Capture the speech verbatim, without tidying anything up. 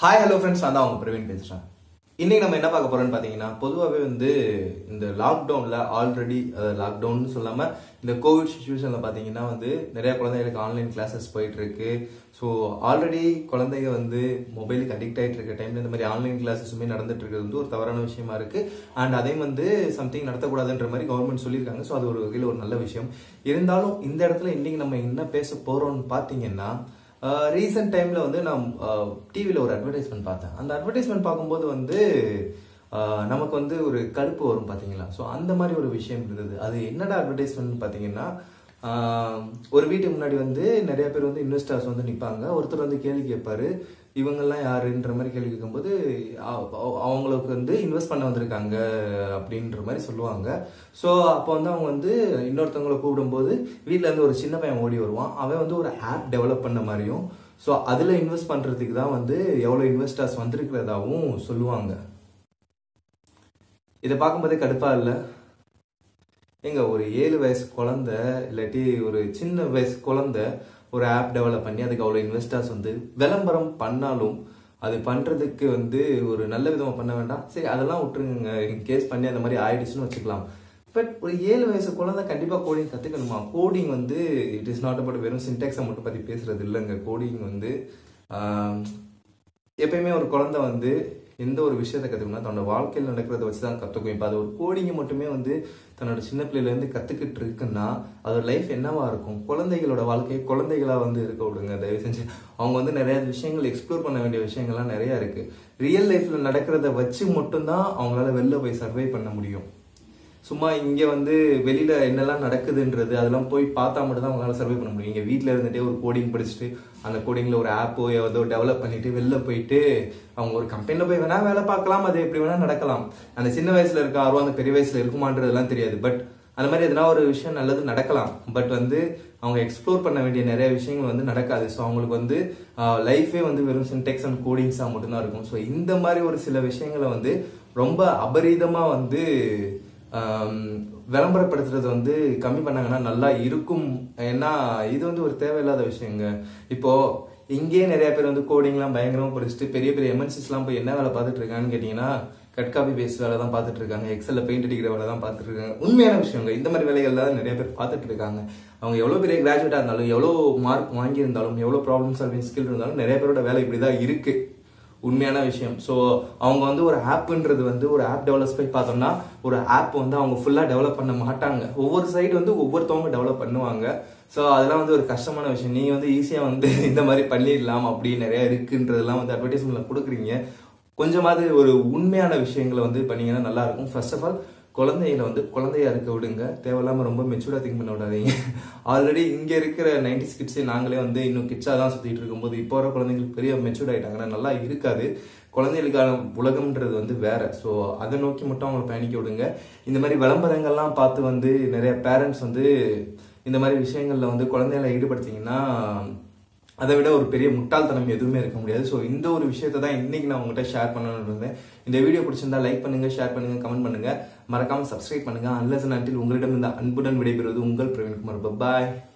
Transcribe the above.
Hi, hello friends. நான் தான் உங்க பிரவீன் பேசுறேன். இன்னைக்கு நம்ம என்ன பார்க்க போறோம்னு பாத்தீங்கன்னா, பொதுவாவே வந்து இந்த லாக்டவுன்ல ஆல்ரெடி லாக்டவுன் சொல்லாம இந்த கோவிட் சிச்சுவேஷன்ல பாத்தீங்கன்னா வந்து நிறைய குழந்தைகளுக்கு ஆன்லைன் கிளாஸஸ் போயிட்டு இருக்கு. ஸோ ஆல்ரெடி குழந்தைங்க வந்து மொபைலுக்கு அடிக்ட் ஆயிட்டு இருக்க டைம்ல இந்த மாதிரி ஆன்லைன் கிளாஸஸுமே நடந்துட்டு இருக்கிறது வந்து ஒரு தவறான விஷயமா இருக்கு. அண்ட் அதையும் வந்து சம்திங் நடத்தக்கூடாதுன்ற மாதிரி கவர்மெண்ட் சொல்லியிருக்காங்க. ஸோ அது ஒரு வகையில் ஒரு நல்ல விஷயம். இருந்தாலும் இந்த இடத்துல இன்னைக்கு நம்ம என்ன பேச போறோம்னு பாத்தீங்கன்னா, ரீசெண்ட் டைம்ல வந்து நான் டிவியில் ஒரு அட்வர்டைஸ்மெண்ட் பார்த்தேன். அந்த அட்வர்டைஸ்மெண்ட் பார்க்கும்போது வந்து நமக்கு வந்து ஒரு கடுப்பு வரும் பார்த்தீங்களா. ஸோ அந்த மாதிரி ஒரு விஷயம் இருந்தது. அது என்னடா அட்வர்டைஸ்மெண்ட் பார்த்தீங்கன்னா, ஒரு வீட்டுக்கு முன்னாடி வந்து நிறைய பேர் வந்து இன்வெஸ்டர்ஸ் வந்து நிற்பாங்க. ஒருத்தர் வந்து கேள்வி கேட்பாரு, இவங்கெல்லாம் யாருன்ற மாதிரி கேள்வி கேட்கும்போது அவங்களுக்கு வந்து இன்வெஸ்ட் பண்ண வந்திருக்காங்க அப்படின்ற மாதிரி சொல்லுவாங்க. ஸோ அப்போ வந்து அவங்க வந்து இன்னொருத்தவங்களை கூப்பிடும்போது வீட்டில் இருந்து ஒரு சின்ன பையன் ஓடி வருவான். அவன் வந்து ஒரு ஆப் டெவலப் பண்ண மாதிரியும், ஸோ அதில் இன்வெஸ்ட் பண்ணுறதுக்கு தான் வந்து எவ்வளோ இன்வெஸ்டர்ஸ் வந்திருக்கிறதாவும் சொல்லுவாங்க. இதை பார்க்கும்போதே கடுப்பா இல்லை? எங்க ஒரு ஏழு வயசு குழந்தை இல்லாட்டி ஒரு சின்ன வயசு குழந்தை ஒரு ஆப் டெவலப் பண்ணி அதுக்கு அவ்வளோ இன்வெஸ்டர்ஸ் வந்து விளம்பரம் பண்ணாலும் அது பண்றதுக்கு வந்து ஒரு நல்ல விதமா பண்ண வேண்டாம். சரி, அதெல்லாம் விட்டுருங்க. கேஸ் பண்ணி அந்த மாதிரி ஆயிடுச்சுன்னு வச்சுக்கலாம். பட் ஒரு ஏழு வயசு குழந்தை கண்டிப்பா கோடிங் கத்துக்கணுமா? கோடிங் வந்து இட் இஸ் நாட் அபவுட் வெறும் சின்டாக்ஸை மட்டும் பத்தி பேசுறது இல்லைங்க. கோடிங் வந்து எப்பயுமே ஒரு குழந்தை வந்து எந்த ஒரு விஷயத்தை கற்றுக்கணும்னா தன்னோட வாழ்க்கையில் நடக்கிறத வச்சு தான் கற்றுக்கும். இப்போ அது ஒரு கோடிங்கை மட்டுமே வந்து தன்னோட சின்ன பிள்ளையிலேருந்து கற்றுக்கிட்டு இருக்குன்னா அதோட லைஃப் என்னவா இருக்கும்? குழந்தைகளோட வாழ்க்கையை குழந்தைகளாக வந்து இருக்க விடுங்க தயவு செஞ்சு. அவங்க வந்து நிறைய விஷயங்கள் எக்ஸ்ப்ளோர் பண்ண வேண்டிய விஷயங்கள்லாம் நிறையா இருக்குது. ரியல் லைஃப்பில் நடக்கிறத வச்சு மட்டும்தான் அவங்களால வெளில போய் சர்வை பண்ண முடியும். சும்மா இங்கே வந்து வெளியில் என்னெல்லாம் நடக்குதுன்றது அதெல்லாம் போய் பார்த்தா மட்டும் தான் அவங்களால சர்வை பண்ண முடியும். இங்கே வீட்டில் இருந்துகிட்டே ஒரு கோடிங் படிச்சுட்டு அந்த கோடிங்கில் ஒரு ஆப்போ ஏதோ டெவலப் பண்ணிட்டு வெளில போயிட்டு அவங்க ஒரு கம்பெனியில் போய் வேணா வேலை பார்க்கலாம். அது எப்படி வேணா நடக்கலாம். அந்த சின்ன வயசுல இருக்க ஆர்வம் அந்த பெரிய வயசுல இருக்குமான்றதுலாம் தெரியாது. பட் அந்த மாதிரி எதனா ஒரு விஷயம் நல்லது நடக்கலாம். பட் வந்து அவங்க எக்ஸ்ப்ளோர் பண்ண வேண்டிய நிறைய விஷயங்கள் வந்து நடக்காது. ஸோ அவங்களுக்கு வந்து லைஃபே வந்து வெறும் சின்டெக்ஸ் அண்ட் கோடிங்ஸாக மட்டும்தான் இருக்கும். ஸோ இந்த மாதிரி ஒரு சில விஷயங்களை வந்து ரொம்ப அபரீதமாக வந்து விளம்பரப்படுத்துறது வந்து கம்மி பண்ணாங்கன்னா நல்லா இருக்கும். ஏன்னா இது வந்து ஒரு தேவையில்லாத விஷயங்க. இப்போ இங்கேயே நிறைய பேர் வந்து கோடிங்லாம் பயங்கரமா படிச்சுட்டு பெரிய பெரிய எம்என்சிஸ்லாம் போய் என்ன வேலை பார்த்துட்டு இருக்காங்கன்னு கேட்டீங்கன்னா, கட் காப்பி பேஸ்ட் வேலை தான் பார்த்துட்டு இருக்காங்க. எக்ஸல்ல பெயிண்ட் அடிக்கிற வேலை தான் பார்த்துட்டு இருக்காங்க. உண்மையான விஷயங்க. இந்த மாதிரி வேலைகள் தான் நிறைய பேர் பார்த்துட்டு இருக்காங்க. அவங்க எவ்வளோ பெரிய கிராஜுவேட்டா இருந்தாலும், எவ்வளோ மார்க் வாங்கியிருந்தாலும், எவ்வளோ ப்ராப்ளம் சால்விங் ஸ்கில் இருந்தாலும் நிறைய பேரோட வேலை இப்படிதான் இருக்கு. உண்மையான விஷயம். ஸோ அவங்க வந்து ஒரு ஆப்புன்றது வந்து ஒரு ஆப் டெவலப் போய் பார்த்தோம்னா ஒரு ஆப் வந்து அவங்க ஃபுல்லாக டெவலப் பண்ண மாட்டாங்க. ஒவ்வொரு சைடு வந்து ஒவ்வொருத்தவங்க டெவலப் பண்ணுவாங்க. ஸோ அதெல்லாம் வந்து ஒரு கஷ்டமான விஷயம். நீங்கள் வந்து ஈஸியாக வந்து இந்த மாதிரி பண்ணிடலாம் அப்படி நிறைய இருக்குன்றதெல்லாம் வந்து அட்வர்டைஸ்மெண்ட்ல கொடுக்குறீங்க. கொஞ்சமாவது ஒரு உண்மையான விஷயங்களை வந்து பண்ணீங்கன்னா நல்லா இருக்கும். ஃபர்ஸ்ட் ஆஃப் ஆல் குழந்தைகளை வந்து குழந்தையா இருக்க விடுங்க. தேவையில்லாமல் ரொம்ப மெச்சூர்டாக திங்க் பண்ண விடாதீங்க. ஆல்ரெடி இங்கே இருக்கிற நைன்டிஸ் கிட்ஸே நாங்களே வந்து இன்னும் கிட்ஸாக தான் சுற்றிட்டு இருக்கும்போது இப்போ வர குழந்தைங்களுக்கு பெரிய மெச்சூர்ட் ஆகிட்டாங்கன்னா நல்லா இருக்காது. குழந்தைகளுக்கான உலகம்ன்றது வந்து வேற. ஸோ அதை நோக்கி மட்டும் அவங்களை பயணிக்க விடுங்க. இந்த மாதிரி விளம்பரங்கள்லாம் பார்த்து வந்து நிறைய பேரண்ட்ஸ் வந்து இந்த மாதிரி விஷயங்கள்ல வந்து குழந்தைகளை ஈடுபடுத்திங்கன்னா அதை விட ஒரு பெரிய முட்டாள்தனம் எதுவுமே இருக்க முடியாது. ஸோ இந்த ஒரு விஷயத்தை தான் இன்னைக்கு நான் உங்கள்கிட்ட ஷேர் பண்ணணும்னு இருந்தேன். இந்த வீடியோ பிடிச்சிருந்தா லைக் பண்ணுங்க, ஷேர் பண்ணுங்க, கமெண்ட் பண்ணுங்க, மறக்காம சப்ஸ்கிரைப் பண்ணுங்க. அன்லெஸ் அண்ட் அன்டில் உங்களிடம் இந்த அன்புடன் விடைபெறுவது உங்கள் பிரவீன் குமார். பாய்.